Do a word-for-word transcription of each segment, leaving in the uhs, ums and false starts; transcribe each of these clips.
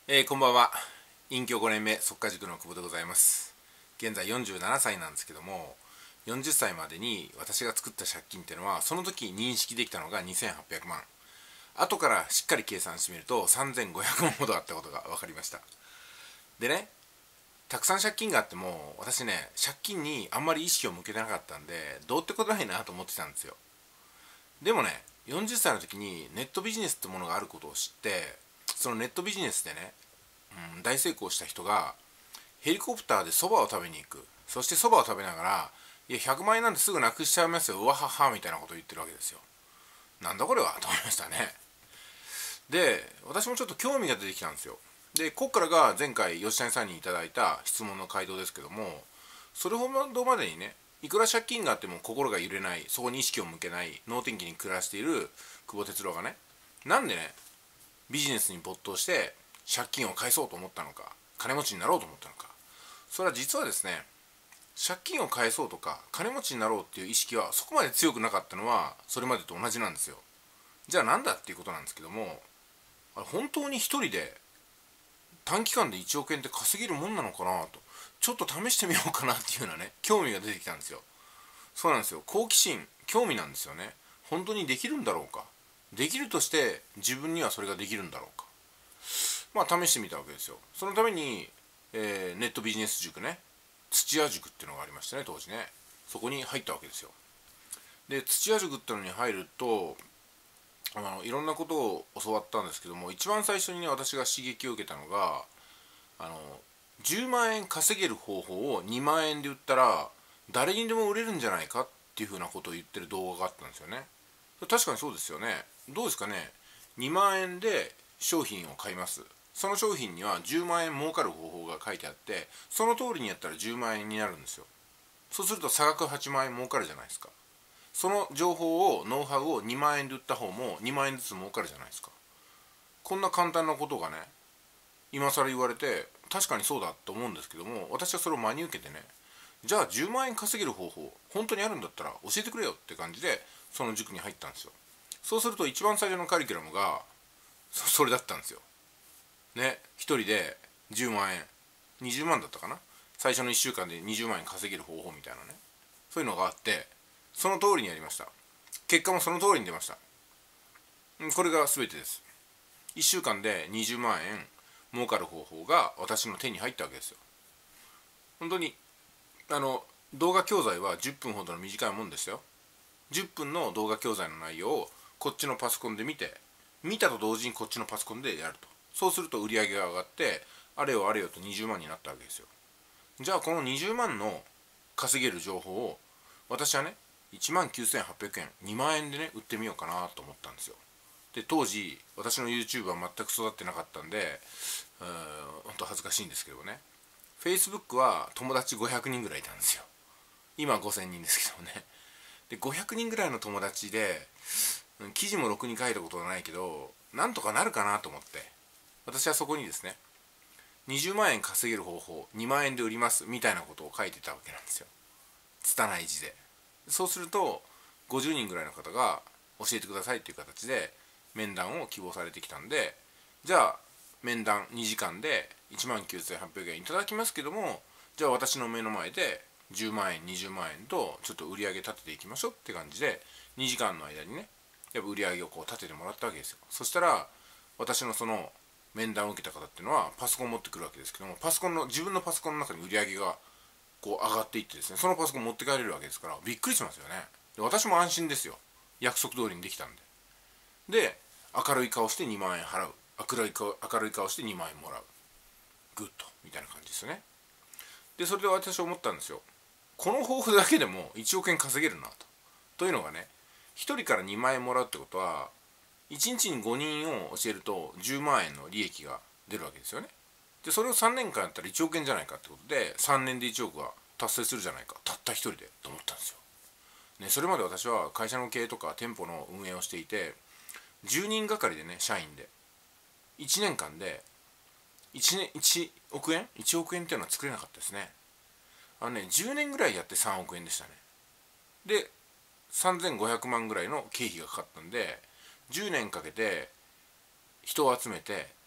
えー、こんばんは。隠居ごねんめ速稼塾の久保でございます。現在よんじゅうななさいなんですけども、よんじゅっさいまでに私が作った借金っていうのはその時認識できたのがにせんはっぴゃくまん。後からしっかり計算してみるとさんぜんごひゃくまんほどあったことが分かりました。でね、たくさん借金があっても私ね、借金にあんまり意識を向けてなかったんでどうってことないなと思ってたんですよ。でもね、よんじゅっさいの時にネットビジネスってものがあることを知って、そのネットビジネスでね、うん、大成功した人がヘリコプターでそばを食べに行く、そしてそばを食べながら「いやひゃくまん円なんてすぐなくしちゃいますよ、うわはは」みたいなことを言ってるわけですよ。なんだこれはと思いましたね。で、私もちょっと興味が出てきたんですよ。で、こっからが前回吉谷さんにいただいた質問の回答ですけども、それほどまでにね、いくら借金があっても心が揺れない、そこに意識を向けない能天気に暮らしている久保哲郎がね、なんでねビジネスに没頭して借金を返そうと思ったのか、金持ちになろうと思ったのか。それは実はですね、借金を返そうとか金持ちになろうっていう意識はそこまで強くなかったのはそれまでと同じなんですよ。じゃあなんだっていうことなんですけども、あれ本当に一人で短期間でいちおく円って稼げるもんなのかなと、ちょっと試してみようかなっていうようなね、興味が出てきたんですよ。そうなんですよ、好奇心、興味なんですよね。本当にできるんだろうか、できるとして自分にはそれができるんだろうか。まあ試してみたわけですよ。そのために、えーネットビジネス塾ね、土屋塾っていうのがありましてね、当時ね、そこに入ったわけですよ。で、土屋塾っていうのに入ると、あのいろんなことを教わったんですけども、一番最初にね私が刺激を受けたのが、あのじゅうまん円稼げる方法をにまん円で売ったら誰にでも売れるんじゃないかっていうふうなことを言ってる動画があったんですよね。確かにそうですよね。どうですかね。にまん円で商品を買います。その商品にはじゅうまん円儲かる方法が書いてあって、その通りにやったらじゅうまん円になるんですよ。そうすると差額はちまん円儲かるじゃないですか。その情報を、ノウハウをにまん円で売った方もにまん円ずつ儲かるじゃないですか。こんな簡単なことがね、今更言われて確かにそうだと思うんですけども、私はそれを真に受けてね、じゃあじゅうまん円稼げる方法本当にあるんだったら教えてくれよって感じでその塾に入ったんですよ。そうすると一番最初のカリキュラムがそれだったんですよね。一人でじゅうまん円、にじゅうまんだったかな、最初のいっしゅうかんでにじゅうまん円稼げる方法みたいなね、そういうのがあって、その通りにやりました。結果もその通りに出ました。これが全てです。いっしゅうかんでにじゅうまん円儲かる方法が私の手に入ったわけですよ。本当にあの動画教材はじゅっぷんほどの短いもんですよ。じゅっぷんの動画教材の内容をこっちのパソコンで見て、見たと同時にこっちのパソコンでやると。そうすると売り上げが上がって、あれよあれよとにじゅうまんになったわけですよ。じゃあこのにじゅうまんの稼げる情報を私はね、いちまんきゅうせんはっぴゃくえん、にまん円でね売ってみようかなと思ったんですよ。で、当時私の YouTube は全く育ってなかったんで、うーん本当恥ずかしいんですけどね、 Facebook は友達ごひゃくにんぐらいいたんですよ。今ごせんにんですけどね。で、ごひゃくにんぐらいの友達で記事もろくに書いたことがないけどなんとかなるかなと思って、私はそこにですね、にじゅうまん円稼げる方法にまん円で売りますみたいなことを書いてたわけなんですよ、拙い字で。そうするとごじゅうにんぐらいの方が教えてくださいっていう形で面談を希望されてきたんで、じゃあ面談にじかんでいちまんきゅうせんはっぴゃくえんいただきますけども、じゃあ私の目の前でじゅうまん円にじゅうまん円とちょっと売り上げ立てていきましょうって感じでにじかんの間にね、やっぱ売り上げをこう立ててもらったわけですよ。そしたら私のその面談を受けた方っていうのはパソコンを持ってくるわけですけども、パソコンの自分のパソコンの中に売り上げがこう上がっていってですね、そのパソコン持って帰れるわけですからびっくりしますよね。で、私も安心ですよ、約束通りにできたんで。で、明るい顔してにまん円払う、明るい顔明るい顔してにまん円もらう、グッドみたいな感じですよね。で、それで私は思ったんですよ、この方法だけでもいちおく円稼げるなと。というのがね、ひとりからにまん円もらうってことはいちにちにごにんを教えるとじゅうまん円の利益が出るわけですよね。で、それをさんねんかんやったらいちおく円じゃないかってことでさんねんでいちおくは達成するじゃないか、たったひとりでと思ったんですよ。ね、それまで私は会社の経営とか店舗の運営をしていて、じゅうにんがかりでね、社員でいちねんかんでいちねんいちおく円いちおく円っていうのは作れなかったですね。あのね、じゅうねんぐらいやってさんおく円でしたね。で、さんぜんごひゃくまんぐらいの経費がかかったんで、じゅうねんかけて人を集めて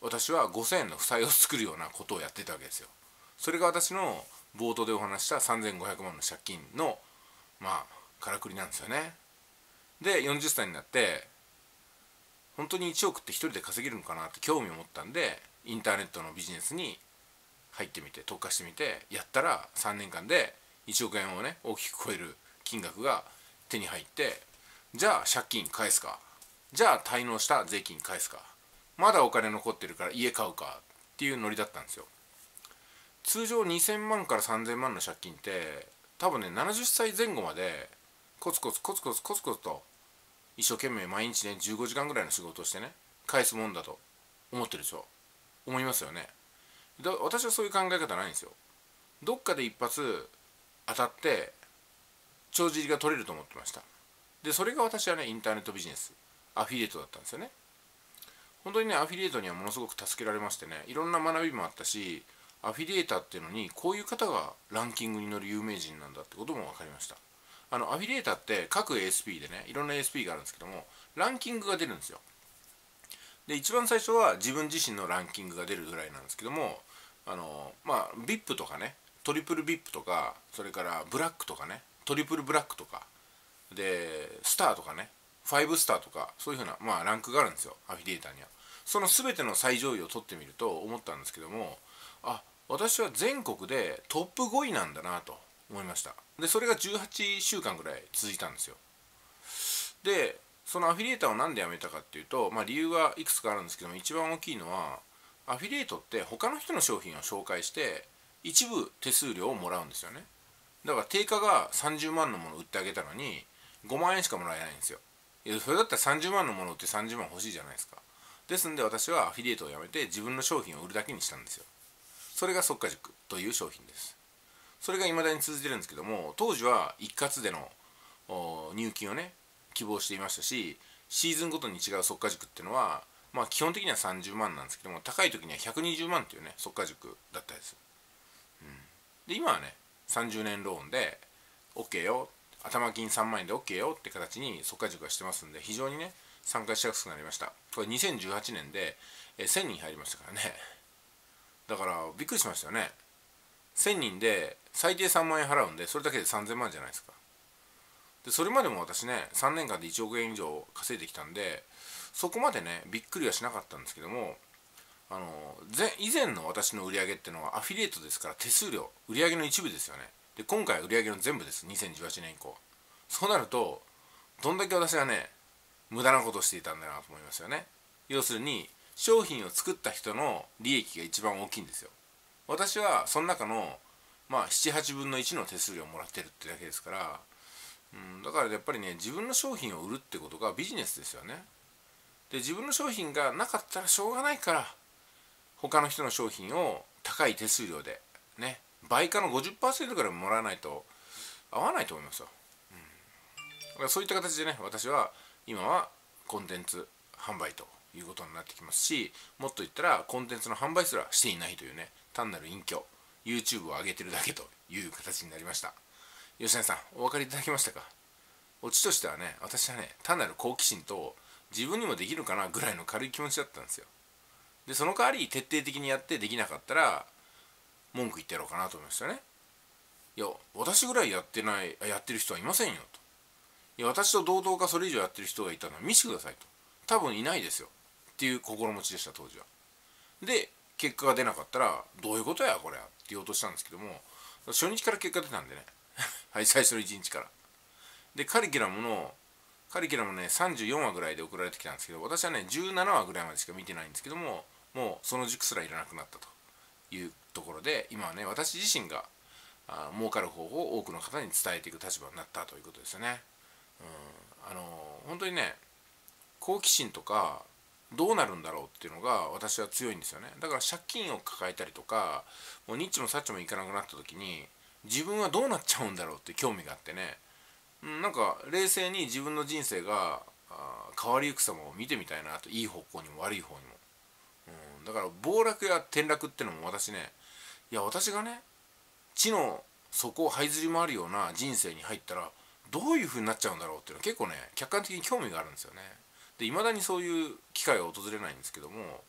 私はごせんえんの負債を作るようなことをやってたわけですよ。それが私の冒頭でお話したさんぜんごひゃくまんの借金のまあからくりなんですよね。でよんじゅっさいになって本当にいちおくって一人で稼げるのかなって興味を持ったんで、インターネットのビジネスに入ってみて特化してみてやったら、さんねんかんでいちおくえんをね大きく超える金額が手に入って、じゃあ借金返すか、じゃあ滞納した税金返すか、まだお金残ってるから家買うかっていうノリだったんですよ。通常にせんまんからさんぜんまんの借金って多分ねななじゅっさいぜん後までコツコツコツコツコツコツと一生懸命毎日ねじゅうごじかんぐらいの仕事をしてね返すもんだと思ってるでしょ。思いますよね。だ私はそういう考え方ないんですよ。どっかで一発当たって帳尻が取れると思ってました。でそれが私はねインターネットビジネスアフィリエイトだったんですよね。本当にねアフィリエイトにはものすごく助けられましてね、いろんな学びもあったし、アフィリエイターっていうのにこういう方がランキングに乗る有名人なんだってことも分かりました。あのアフィリエイターって各 エーエスピー でねいろんな エーエスピー があるんですけども、ランキングが出るんですよ。で一番最初は自分自身のランキングが出るぐらいなんですけども、あのまあ ブイアイピー とかね、トリプル ブイアイピー とか、それからブラックとかね、トリプルブラックとかでスターとかね、ファイブスターとか、そういうふうな、まあ、ランクがあるんですよアフィリエイターには。その全ての最上位を取ってみると思ったんですけども、あ、私は全国でトップごいなんだなと思いました。でそれがじゅうはちしゅうかんぐらい続いたんですよ。でそのアフィリエイターを何で辞めたかっていうと、まあ、理由はいくつかあるんですけども、一番大きいのはアフィリエイトって他の人の商品を紹介して一部手数料をもらうんですよね。だから定価がさんじゅうまんのものを売ってあげたのにごまんえんしかもらえないんですよ。いやそれだったらさんじゅうまんのものを売ってさんじゅうまん欲しいじゃないですか。ですんで私はアフィリエイトをやめて自分の商品を売るだけにしたんですよ。それが速稼塾という商品です。それが未だに続いてるんですけども、当時は一括での入金をね希望していましたし、シーズンごとに違う速稼塾っていうのはまあ基本的にはさんじゅうまんなんですけども、高い時にはひゃくにじゅうまんっていうね速稼塾だったです。うん、で今はねさんじゅうねんローンで OK よ、頭金さんまんえんで OK よって形に速稼塾はしてますんで、非常にね参加しやすくなりました。これにせんじゅうはちねんでせんにん入りましたからね。だからびっくりしましたよね。せんにんで最低さんまんえん払うんで、それだけでさんぜんまんじゃないですか。でそれまでも私ねさんねんかんでいちおくえん以上稼いできたんで、そこまでねびっくりはしなかったんですけども、あの以前の私の売り上げっていうのはアフィリエイトですから手数料売り上げの一部ですよね。で今回売り上げの全部です。にせんじゅうはちねん以降。そうなるとどんだけ私はね無駄なことをしていたんだなと思いますよね。要するに商品を作った人の利益が一番大きいんですよ。私はその中のまあななはちぶんのいちの手数料をもらってるってだけですから、うん、だからやっぱりね自分の商品を売るってことがビジネスですよね。で自分の商品がなかったらしょうがないから他の人の商品を高い手数料でね倍価の ごじゅっパーセント からもらわないと合わないと思いますよ。うん、だからそういった形でね私は今はコンテンツ販売ということになってきますし、もっと言ったらコンテンツの販売すらしていないというね単なる隠居 YouTube を上げてるだけという形になりました。吉根さんお分かりいただけましたか。オチとしてはね、私はね単なる好奇心と自分にもできるかなぐらいの軽い気持ちだったんですよ。でその代わり徹底的にやってできなかったら文句言ってやろうかなと思いましたね。いや私ぐらいやってないやってる人はいませんよと。いや私と同等かそれ以上やってる人がいたのは見せてくださいと。多分いないですよっていう心持ちでした当時は。で結果が出なかったらどういうことやこれって言おうとしたんですけども、初日から結果出たんでねはい最初のいちにちから。でカリキュラムのカリキュラムねさんじゅうよんわぐらいで送られてきたんですけど、私はねじゅうななわぐらいまでしか見てないんですけども、もうその塾すらいらなくなったというところで、今はね私自身があ儲かる方法を多くの方に伝えていく立場になったということですよね。うん、あの本当にね好奇心とかどうなるんだろうっていうのが私は強いんですよね。だから借金を抱えたりとかもうニッチもサッチもいかなくなった時に自分はどうなっちゃうんだろうって興味があってね、なんか冷静に自分の人生が変わりゆく様を見てみたいなと、いい方向にも悪い方にも、うん、だから暴落や転落ってのも私ね、いや私がね地の底を這いずり回るような人生に入ったらどういう風になっちゃうんだろうっていうのは結構ね客観的に興味があるんですよね。で未だにそういう機会は訪れないんですけども、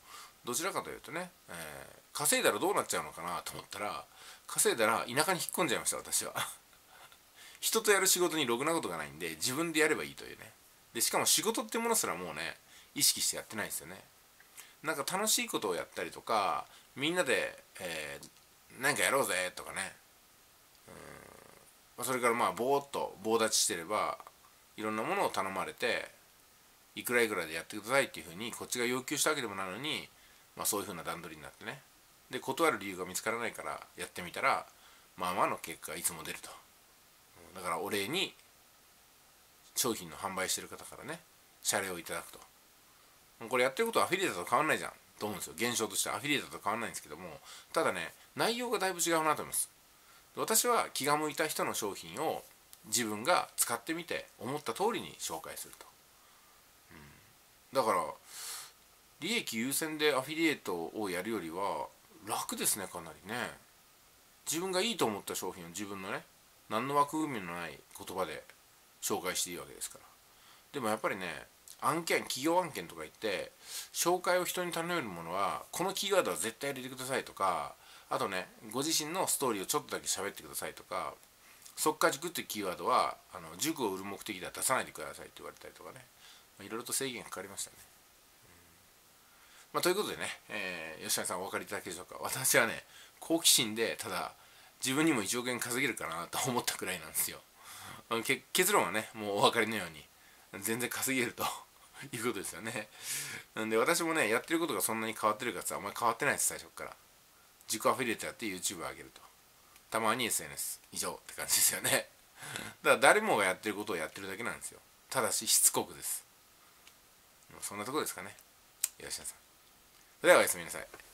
どちらかというとね、えー、稼いだらどうなっちゃうのかなと思ったら、稼いだら田舎に引っ込んじゃいました、私は。人とやる仕事にろくなことがないんで、自分でやればいいというね。でしかも仕事っていうものすらもうね、意識してやってないですよね。なんか楽しいことをやったりとか、みんなで、えー、何かやろうぜとかね、うん、それからまあぼーっと棒立ちしてれば、いろんなものを頼まれて、いくらいくらでやってくださいっていうふうにこっちが要求したわけでもないのに、まあ、そういうふうな段取りになってね、で断る理由が見つからないからやってみたら、まあまあの結果がいつも出ると。だからお礼に商品の販売してる方からね、謝礼をいただくと。これやってることはアフィリエイトと変わんないじゃんと思うんですよ。現象としてアフィリエイトと変わんないんですけども、ただね、内容がだいぶ違うなと思います。私は気が向いた人の商品を自分が使ってみて思った通りに紹介すると。だから利益優先でアフィリエイトをやるよりは楽ですね、かなりね。自分がいいと思った商品を自分のね、何の枠組みのない言葉で紹介していいわけですから。でもやっぱりね、案件、企業案件とか言って紹介を人に頼めるものは、このキーワードは絶対入れてくださいとか、あとね、ご自身のストーリーをちょっとだけ喋ってくださいとか、即価塾っていうキーワードはあの塾を売る目的では出さないでくださいって言われたりとかね、いろいろと制限がかかりましたね。まあ、ということでね、えー、吉谷さんお分かりいただけでしょうか。私はね、好奇心でただ自分にもいちおくえん稼げるかなと思ったくらいなんですよ。結論はね、もうお分かりのように全然稼げるということですよね。なんで私もね、やってることがそんなに変わってるかってあんまり変わってないです、最初から。自己アフィリエイトやって YouTube を上げると、たまに エスエヌエス 以上って感じですよね。だから誰もがやってることをやってるだけなんですよ。ただししつこくです。そんなところですかね、吉田さん。それではおやすみなさい。